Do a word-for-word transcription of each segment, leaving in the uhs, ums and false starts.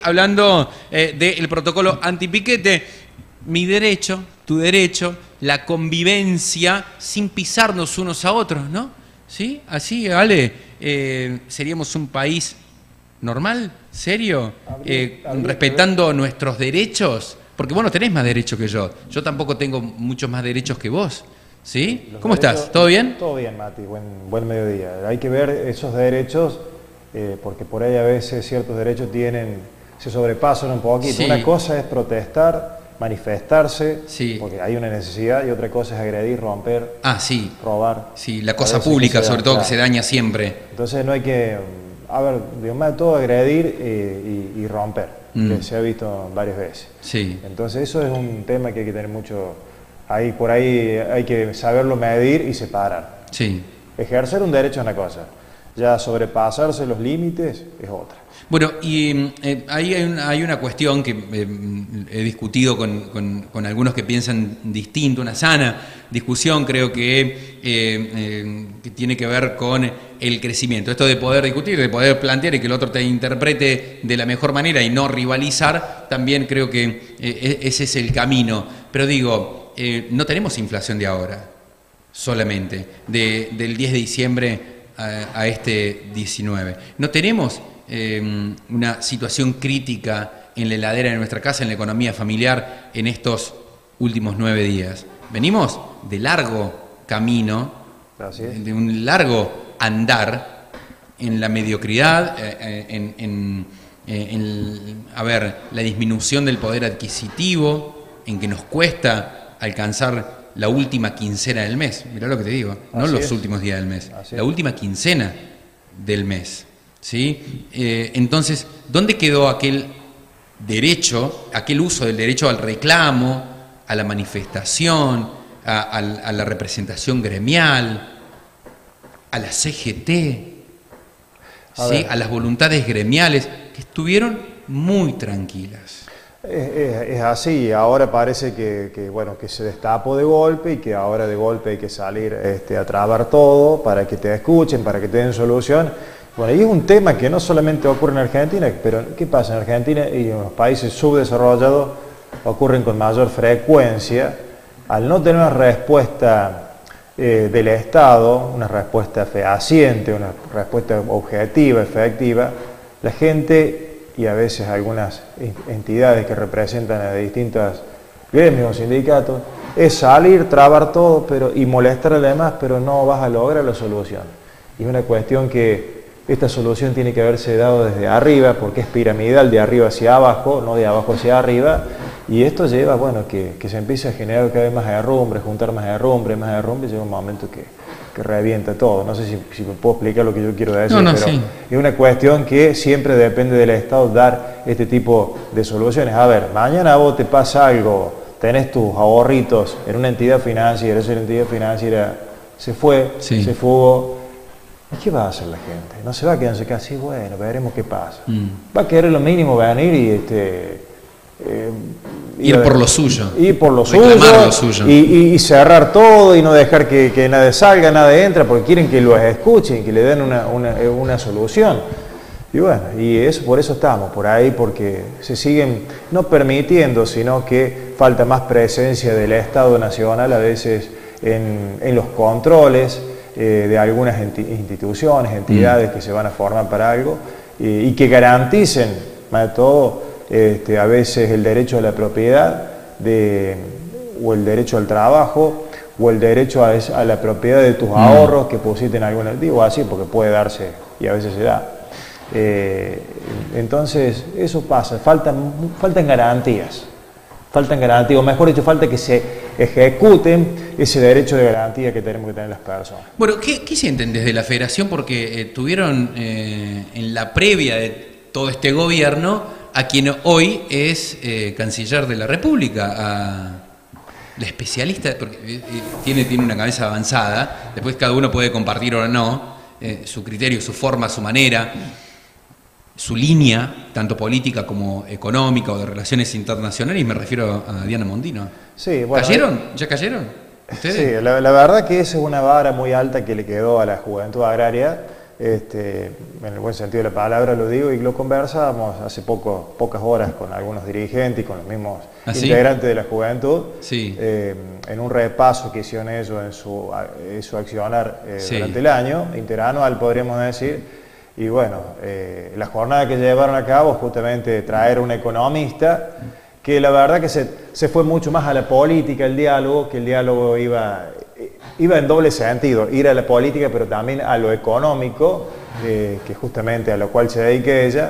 hablando eh, del protocolo antipiquete, mi derecho, tu derecho, la convivencia sin pisarnos unos a otros, ¿no? ¿Sí? Así, Ale, eh, seríamos un país normal, serio, eh, respetando nuestros derechos, porque vos no tenés más derechos que yo, yo tampoco tengo muchos más derechos que vos, ¿sí? Los ¿Cómo derechos, estás? ¿Todo bien? Todo bien, Mati, buen, buen mediodía. Hay que ver esos derechos, eh, porque por ahí a veces ciertos derechos tienen, se sobrepasan un poquito. Sí. Una cosa es protestar, manifestarse, Sí. porque hay una necesidad, y otra cosa es agredir, romper, Ah, sí. robar. Sí, la cosa Parece que pública, se da, sobre todo, claro. que se daña siempre. Entonces no hay que, a ver, digamos, más de todo agredir eh, y, y romper, Mm. que se ha visto varias veces. Sí. Entonces eso es un tema que hay que tener mucho, ahí por ahí hay que saberlo medir y separar. Sí. Ejercer un derecho es una cosa, ya sobrepasarse los límites es otra. Bueno, y eh, ahí hay una, hay una cuestión que eh, he discutido con, con, con algunos que piensan distinto, una sana discusión, creo que, eh, eh, que tiene que ver con el crecimiento. Esto de poder discutir, de poder plantear y que el otro te interprete de la mejor manera y no rivalizar, también creo que eh, ese es el camino. Pero digo, eh, no tenemos inflación de ahora, solamente, de, del diez de diciembre a, a este diecinueve. No tenemos Eh, una situación crítica en la heladera de nuestra casa, en la economía familiar, en estos últimos nueve días. Venimos de largo camino, de un largo andar en la mediocridad, eh, en, en, en a ver, la disminución del poder adquisitivo, en que nos cuesta alcanzar la última quincena del mes. Mirá lo que te digo, no Así los es. últimos días del mes, Así la es. última quincena del mes. ¿Sí? Eh, entonces, ¿dónde quedó aquel derecho, aquel uso del derecho al reclamo, a la manifestación, a, a, a la representación gremial, a la C G T, A ¿sí? ver. A las voluntades gremiales, que estuvieron muy tranquilas? Es, es- es así, ahora parece que, que, bueno, que se destapó de golpe y que ahora de golpe hay que salir este, a trabar todo para que te escuchen, para que te den solución. Bueno, y es un tema que no solamente ocurre en Argentina, pero ¿qué pasa? En Argentina y en los países subdesarrollados ocurren con mayor frecuencia. Al no tener una respuesta eh, del Estado, una respuesta fehaciente, una respuesta objetiva, efectiva, la gente y a veces algunas entidades que representan a distintos gremios o sindicatos, es salir, trabar todo pero, y molestar a los demás, pero no vas a lograr la solución. Y es una cuestión que esta solución tiene que haberse dado desde arriba, porque es piramidal, de arriba hacia abajo, no de abajo hacia arriba, y esto lleva, bueno, que, que se empiece a generar cada vez más herrumbre, juntar más herrumbre, más herrumbre, y llega un momento que, que revienta todo. No sé si, si me puedo explicar lo que yo quiero decir, No, no, pero sí. es una cuestión que siempre depende del Estado dar este tipo de soluciones. A ver, mañana a vos te pasa algo, tenés tus ahorritos en una entidad financiera, esa entidad financiera se fue, Sí. se fugó. ¿Y qué va a hacer la gente? No se va a quedarse casi, bueno, veremos qué pasa. Mm. Va a querer lo mínimo venir y este, eh, Ir por lo suyo. Ir por lo Reclamar suyo, lo suyo. Y, y- y cerrar todo y no dejar que, que nadie salga, nadie entra, porque quieren que los escuchen, que le den una, una, una solución. Y bueno, y eso, por eso estamos por ahí, porque se siguen no permitiendo, sino que falta más presencia del Estado Nacional a veces en, en los controles eh, de algunas enti- instituciones, entidades mm. que se van a formar para algo eh, y que garanticen, más de todo, este, a veces el derecho a la propiedad de, o el derecho al trabajo o el derecho a, es, a la propiedad de tus mm. ahorros que pusiste en algún activo, así, porque puede darse y a veces se da. Eh, entonces, eso pasa, faltan, faltan garantías. Faltan garantías, o mejor dicho, falta que se ejecuten ese derecho de garantía que tenemos que tener las personas. Bueno, ¿qué, qué sienten desde la Federación? Porque eh, tuvieron eh, en la previa de todo este gobierno a quien hoy es eh, canciller de la República, a la especialista, porque eh, tiene, tiene una cabeza avanzada, después cada uno puede compartir o no eh, su criterio, su forma, su manera, su línea, tanto política como económica o de relaciones internacionales, y me refiero a Diana Mondino. Sí, bueno, ¿Cayeron? ¿Ya cayeron? ¿Ustedes? Sí, la, la verdad que esa es una vara muy alta que le quedó a la juventud agraria este, en el buen sentido de la palabra lo digo, y lo conversábamos hace poco, pocas horas con algunos dirigentes y con los mismos ¿Ah, sí? integrantes de la juventud, sí. eh, en un repaso que hicieron ellos en su, en su accionar eh, sí. durante el año, interanual podríamos decir, y bueno, eh, la jornada que llevaron a cabo justamente traer un economista, que la verdad que se, se fue mucho más a la política, el diálogo, que el diálogo iba... Iba en doble sentido, ir a la política, pero también a lo económico, eh, que justamente a lo cual se dedica ella.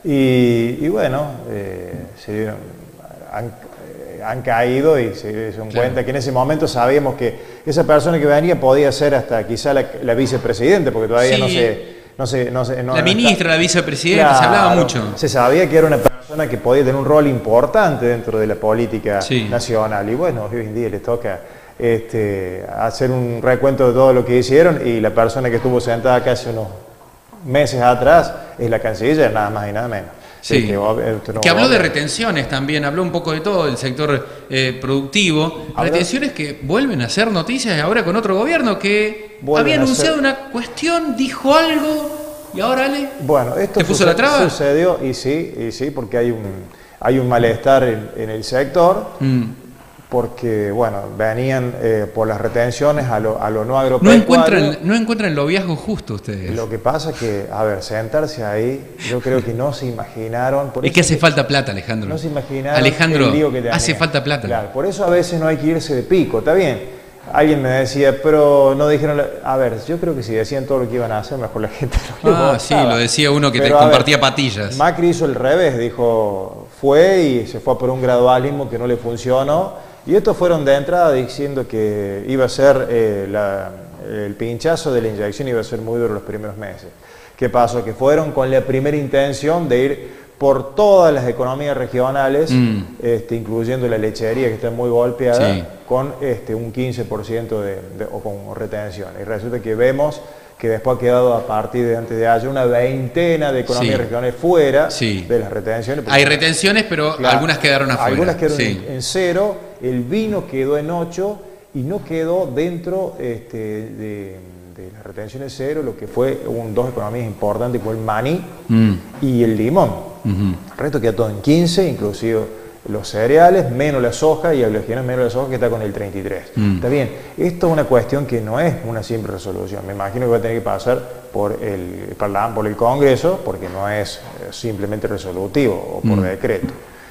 Y, y bueno, eh, se dieron, han, eh, han caído y se dieron claro. cuenta que en ese momento sabíamos que esa persona que venía podía ser hasta quizá la, la vicepresidenta, porque todavía sí. no se... No se, no se, no, la no ministra, está, la vicepresidenta, claro, se hablaba mucho. Se sabía que era una persona que podía tener un rol importante dentro de la política sí. nacional. Y bueno, hoy en día les toca... Este, hacer un recuento de todo lo que hicieron, y la persona que estuvo sentada acá hace unos meses atrás es la canciller, nada más y nada menos. Sí. Que, no que habló de retenciones también, habló un poco de todo el sector eh, productivo. ¿Habló? Retenciones que vuelven a ser noticias ahora con otro gobierno que vuelven había anunciado ser... una cuestión, dijo algo y ahora Ale, bueno, esto ¿te puso la traba? Sucedió y sí, y sí, porque hay un, hay un malestar en, en el sector. Mm. Porque, bueno, venían eh, por las retenciones a lo, a lo no agropecuario. No encuentran, no encuentran lo viejo justo ustedes. Lo que pasa es que, a ver, sentarse ahí, yo creo que no se imaginaron... Por es que hace que, falta plata, Alejandro. No se imaginaron Alejandro, el lío que tenían. Hace falta plata. Claro, por eso a veces no hay que irse de pico, está bien. Alguien me decía, pero no dijeron... A ver, yo creo que si decían todo lo que iban a hacer, mejor la gente no lo Ah, votaba. Sí, lo decía uno que pero, te compartía ver, patillas. Macri hizo el revés, dijo, fue y se fue por un gradualismo que no le funcionó. Y estos fueron de entrada diciendo que iba a ser eh, la, el pinchazo de la inyección, iba a ser muy duro los primeros meses. ¿Qué pasó? Que fueron con la primera intención de ir por todas las economías regionales, mm. este, incluyendo la lechería, que está muy golpeada, sí. con este, un quince por ciento de, de, o con retención. Y resulta que vemos que después ha quedado a partir de antes de ayer una veintena de economías sí. regionales fuera sí. de las retenciones. Hay retenciones, pero claro, algunas quedaron afuera. Algunas quedaron sí. en, en cero, el vino quedó en ocho y no quedó dentro este, de, de las retenciones cero, lo que fue un, dos economías importantes, como el maní mm. y el limón. Uh-huh. El resto queda todo en quince, inclusive los cereales, menos la soja, y oleaginosas menos la soja, que está con el treinta y tres. Mm. Está bien, esto es una cuestión que no es una simple resolución. Me imagino que va a tener que pasar por el, por el Congreso, porque no es simplemente resolutivo o por mm. decreto.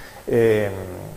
Eh,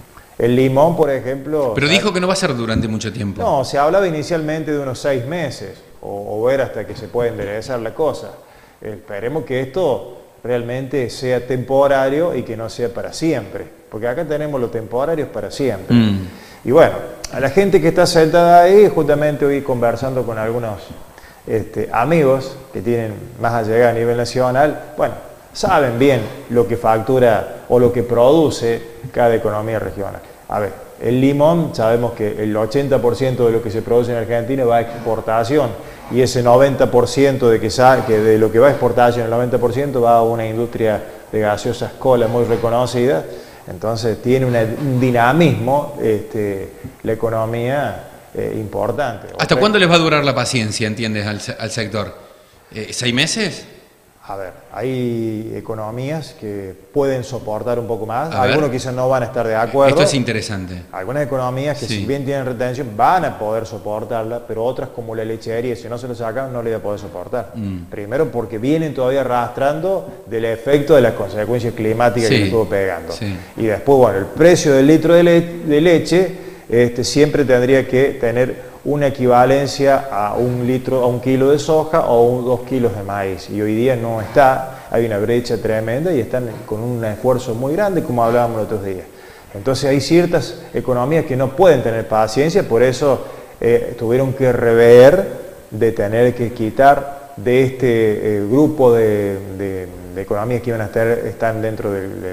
el limón, por ejemplo... Pero dijo que no va a ser durante mucho tiempo. No, se hablaba inicialmente de unos seis meses, o, o ver hasta que se pueda enderezar la cosa. Eh, esperemos que esto realmente sea temporario y que no sea para siempre, porque acá tenemos los temporarios para siempre. Mm. Y bueno, a la gente que está sentada ahí, justamente hoy conversando con algunos este, amigos que tienen más allegada a nivel nacional, bueno, saben bien lo que factura o lo que produce cada economía regional. A ver, el limón, sabemos que el ochenta por ciento de lo que se produce en Argentina va a exportación, y ese noventa por ciento de, que, que de lo que va a exportación, el noventa por ciento va a una industria de gaseosas cola muy reconocida. Entonces tiene una, un dinamismo este, la economía eh, importante. ¿Hasta ¿Okay? cuándo les va a durar la paciencia, entiendes, al, al sector? Eh, ¿Seis meses? A ver, hay economías que pueden soportar un poco más, a algunos ver. quizás no van a estar de acuerdo. Esto es interesante. Algunas economías que sí. si bien tienen retención van a poder soportarla, pero otras como la lechería, si no se lo sacan, no le va a poder soportar. Mm. Primero porque vienen todavía arrastrando del efecto de las consecuencias climáticas sí. que le estuvo pegando. Sí. Y después, bueno, el precio del litro de, le de leche este, siempre tendría que tener una equivalencia a un litro, a un kilo de soja o un, dos kilos de maíz, y hoy día no está, hay una brecha tremenda y están con un esfuerzo muy grande, como hablábamos los otros días. Entonces hay ciertas economías que no pueden tener paciencia, por eso eh, tuvieron que rever de tener que quitar de este eh, grupo de, de, de economías que iban a estar están dentro de, de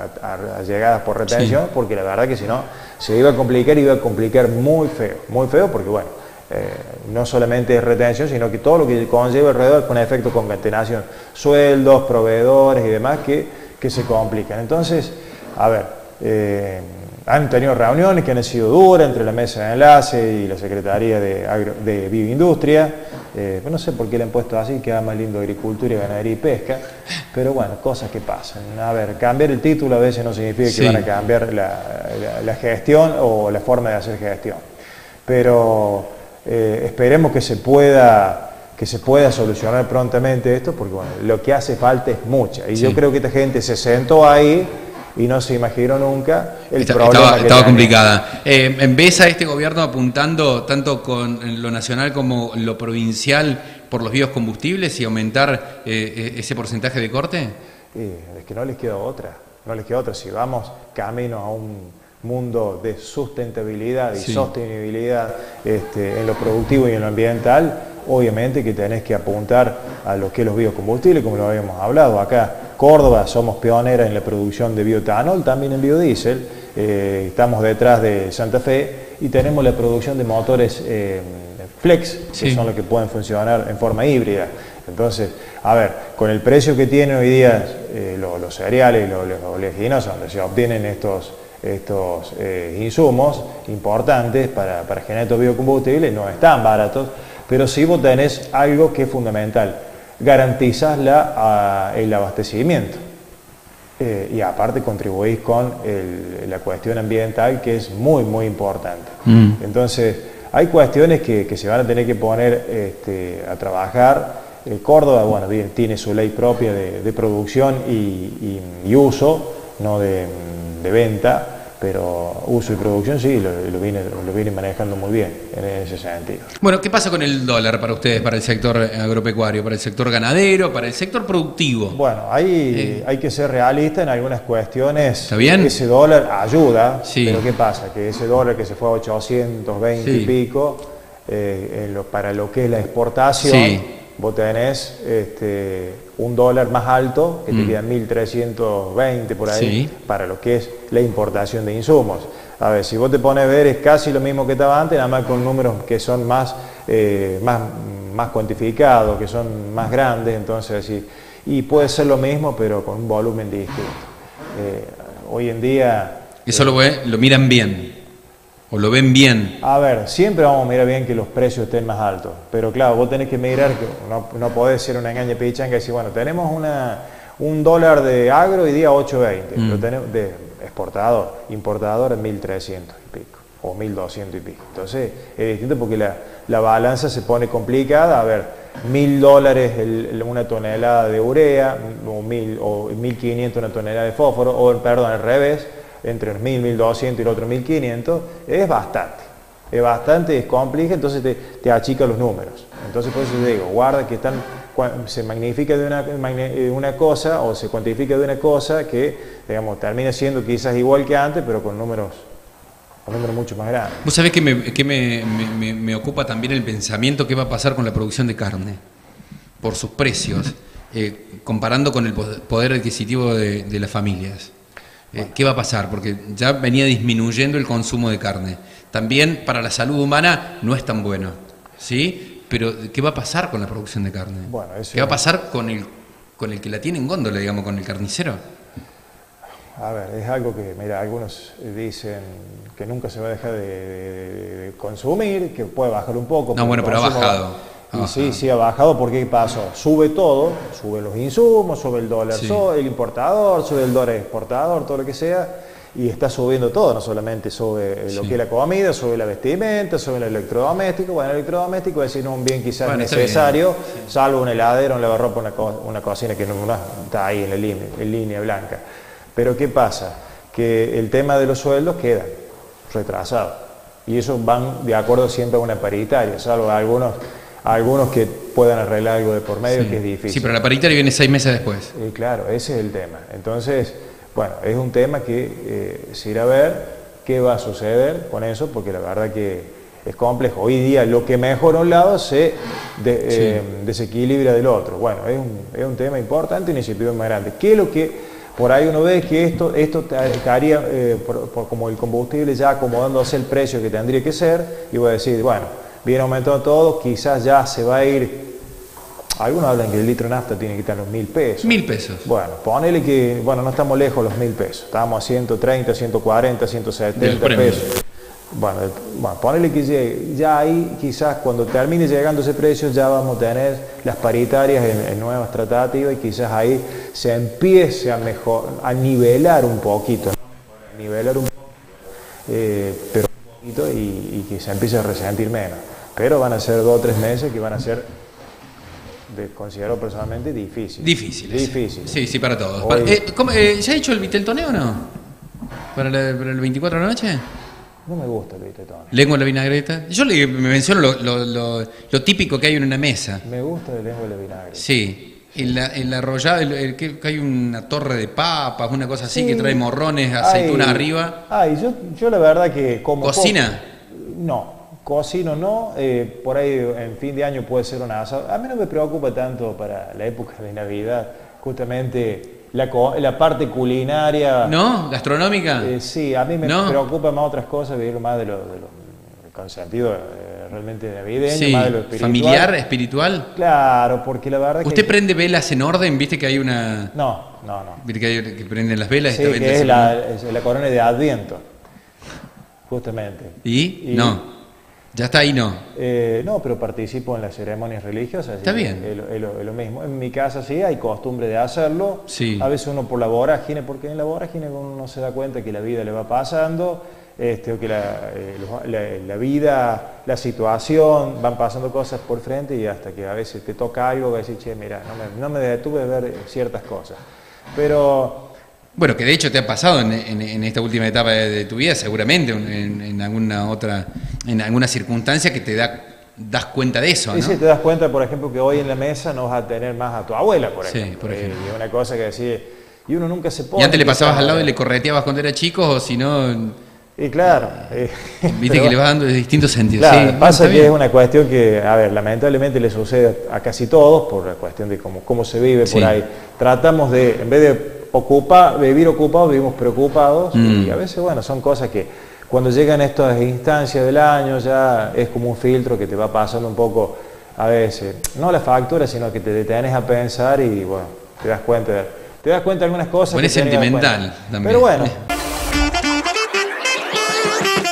las llegadas por retención, sí. porque la verdad que si no se iba a complicar, iba a complicar muy feo, muy feo, porque bueno, eh, no solamente es retención, sino que todo lo que conlleva alrededor con efecto concatenación, sueldos, proveedores y demás que, que se complican. Entonces, a ver, Eh, han tenido reuniones que han sido duras entre la mesa de enlace y la Secretaría de, Agro, de Bioindustria. Eh, no sé por qué le han puesto así, queda más lindo agricultura, y ganadería y pesca, pero bueno, cosas que pasan. A ver, cambiar el título a veces no significa sí. que van a cambiar la, la, la gestión o la forma de hacer gestión. Pero eh, esperemos que se pueda que se pueda solucionar prontamente esto, porque bueno, lo que hace falta es mucha. Y sí. yo creo que esta gente se sentó ahí y no se imaginó nunca el Está, problema estaba, que estaba tenía. complicada. Eh, ¿Ves a este gobierno apuntando tanto con lo nacional como lo provincial por los biocombustibles y aumentar eh, ese porcentaje de corte? Eh, es que no les queda otra, no les queda otra. Si vamos camino a un mundo de sustentabilidad y sí. sostenibilidad este, en lo productivo y en lo ambiental, obviamente que tenés que apuntar a lo que es los biocombustibles, como lo habíamos hablado. Acá, Córdoba, somos pioneras en la producción de bioetanol, también en biodiesel, eh, estamos detrás de Santa Fe y tenemos la producción de motores eh, flex, que sí. son los que pueden funcionar en forma híbrida. Entonces, a ver, con el precio que tienen hoy día eh, los, los cereales y los, los oleaginosas, donde se obtienen estos estos eh, insumos importantes para, para generar estos biocombustibles, no están baratos, pero sí vos tenés algo que es fundamental, garantizás la, a, el abastecimiento eh, y aparte contribuís con el, la cuestión ambiental, que es muy muy importante. Mm. Entonces hay cuestiones que, que se van a tener que poner este, a trabajar. El Córdoba, bueno, bien, tiene su ley propia de, de producción y, y, y uso, no de de venta, pero uso y producción sí, lo, lo, viene, lo viene manejando muy bien en ese sentido. Bueno, ¿qué pasa con el dólar para ustedes, para el sector agropecuario, para el sector ganadero, para el sector productivo? Bueno, ahí eh. hay que ser realista en algunas cuestiones. ¿Está bien? Ese dólar ayuda, sí. pero ¿qué pasa? Que ese dólar que se fue a ochocientos veinte sí. y pico, eh, en lo, para lo que es la exportación, sí. vos tenés este, un dólar más alto, que te mm. quedan mil trescientos veinte por ahí, sí. para lo que es la importación de insumos. A ver, si vos te pones a ver, es casi lo mismo que estaba antes, nada más con números que son más, eh, más, más cuantificados, que son más grandes, entonces sí, y puede ser lo mismo, pero con un volumen distinto. Eh, hoy en día... Eso eh, lo, ve, lo miran bien. ¿O lo ven bien? A ver, siempre vamos a mirar bien que los precios estén más altos, pero claro, vos tenés que mirar, que no, no podés ser una engaña pichanga y decir, bueno, tenemos una, un dólar de agro y día ocho veinte, mm. lo tenemos de exportador, importador en mil trescientos y pico, o mil doscientos y pico. Entonces es distinto porque la, la balanza se pone complicada. A ver, mil dólares el, una tonelada de urea, o mil, o mil quinientos una tonelada de fósforo, o perdón, al revés, entre mil, mil doscientos y el otro mil quinientos, es bastante, es bastante, es complejo, entonces te, te achica los números. Entonces por eso te digo, guarda que están, se magnifica de una, una cosa o se cuantifica de una cosa que, digamos, termina siendo quizás igual que antes, pero con números, con números mucho más grandes. Vos sabés que, me, que me, me, me ocupa también el pensamiento qué va a pasar con la producción de carne, por sus precios, eh, comparando con el poder adquisitivo de, de las familias. Eh, ¿Qué va a pasar? Porque ya venía disminuyendo el consumo de carne. También para la salud humana no es tan bueno, ¿sí? Pero ¿qué va a pasar con la producción de carne? Bueno, eso ¿Qué va a pasar con el, con el que la tiene en góndola, digamos, con el carnicero? A ver, es algo que, mira, algunos dicen que nunca se va a dejar de, de, de consumir, que puede bajar un poco. No, bueno, pero ha bajado. Y sí, sí ha bajado porque ¿qué pasó? Sube todo, sube los insumos, sube el dólar, sí. el importador, sube el dólar exportador, todo lo que sea, y está subiendo todo, no solamente sube lo sí. que es la comida, sube la vestimenta, sube el electrodoméstico. Bueno, el electrodoméstico es decir, un bien quizás bueno, necesario, sí. salvo un heladero, un lavarropa, una, co una cocina que no, no está ahí en, la línea, en línea blanca. Pero ¿qué pasa? Que el tema de los sueldos queda retrasado, y eso van de acuerdo siempre a una paritaria, salvo algunos... algunos que puedan arreglar algo de por medio, sí. que es difícil. Sí, pero la paritaria viene seis meses después. Y claro, ese es el tema. Entonces, bueno, es un tema que eh, se irá a ver qué va a suceder con eso, porque la verdad que es complejo. Hoy día lo que mejora a un lado se de, sí. eh, desequilibra del otro. Bueno, es un, es un tema importante y una iniciativa más grande. ¿Qué es lo que por ahí uno ve que esto, esto estaría eh, por, por, como el combustible ya acomodándose el precio que tendría que ser, y voy a decir, bueno, viene aumentando todo, quizás ya se va a ir Algunos hablan que el litro de nafta tiene que estar en los mil pesos. Mil pesos. Bueno, ponele que, bueno, no estamos lejos de los mil pesos. Estamos a ciento treinta, ciento cuarenta, ciento setenta pesos. Bueno, bueno, ponele que llegue. Ya ahí, quizás cuando termine llegando ese precio, ya vamos a tener las paritarias en, en nuevas tratativas y quizás ahí se empiece a, mejor, a nivelar un poquito. ¿No? A nivelar un poquito, eh, pero un poquito y, y que se empiece a resentir menos. Pero van a ser dos o tres meses que van a ser, de, considero personalmente, difíciles. Difíciles. Difíciles. Sí, sí, para todos. Hoy, eh, ¿cómo, eh, ¿Ya ha hecho el Viteltoneo o no? ¿Para, la, ¿Para el veinticuatro de la noche? No me gusta el Viteltoneo. ¿Lengua en la vinagreta? Yo le me menciono lo, lo, lo, lo típico que hay en una mesa. Me gusta el lengua en la vinagreta. Sí. El, el arrollado, el, el, que, que hay una torre de papas, una cosa así, sí, que trae morrones, aceitunas ay, arriba. Ay, yo, yo la verdad que como... ¿Cocina? Poco, no, cocino no. Eh, por ahí en fin de año puede ser un asado. A mí no me preocupa tanto para la época de Navidad, justamente... La, la parte culinaria... ¿No? ¿Gastronómica? Eh, sí, a mí me ¿No? preocupa más otras cosas, vivir más de lo, de lo con sentido eh, realmente navideño, sí. más de lo espiritual. ¿Familiar, espiritual? Claro, porque la verdad que... ¿Usted prende velas en orden? ¿Viste que hay una...? No, no, no. ¿Viste que, hay, que prenden las velas? Sí, esta que es la, es la corona de Adviento, justamente. ¿Y? y No. Ya está ahí, no. Eh, no, pero participo en las ceremonias religiosas. Está bien. Es, es, lo, es lo mismo. En mi casa sí hay costumbre de hacerlo. Sí. A veces uno por la vorágine, porque en la vorágine uno no se da cuenta que la vida le va pasando, este, o que la, eh, la, la vida, la situación, van pasando cosas por frente y hasta que a veces te toca algo, vas a decir, che, mira, no me, no me detuve de ver ciertas cosas. Pero... Bueno, que de hecho te ha pasado en, en, en esta última etapa de, de tu vida, seguramente, en, en alguna otra, en alguna circunstancia que te da, das cuenta de eso, ¿no? Y sí, te das cuenta, por ejemplo, que hoy en la mesa no vas a tener más a tu abuela, por ejemplo. Sí, por ejemplo. Eh, y una cosa que decir, y uno nunca se pone... ¿Y antes le pasabas al lado y le correteabas cuando era chico o si no...? Y claro. Eh, Viste que le vas dando de distintos sentidos. Claro, sí, pasa no, que es una cuestión que, a ver, lamentablemente le sucede a casi todos por la cuestión de cómo, cómo se vive sí. por ahí. Tratamos de, en vez de ocupar, vivir ocupados, vivimos preocupados mm. y a veces, bueno, son cosas que cuando llegan estas instancias del año ya es como un filtro que te va pasando un poco, a veces, no la factura, sino que te detenes a pensar y, bueno, te das cuenta, te das cuenta de algunas cosas. Bueno, es sentimental también. Pero bueno.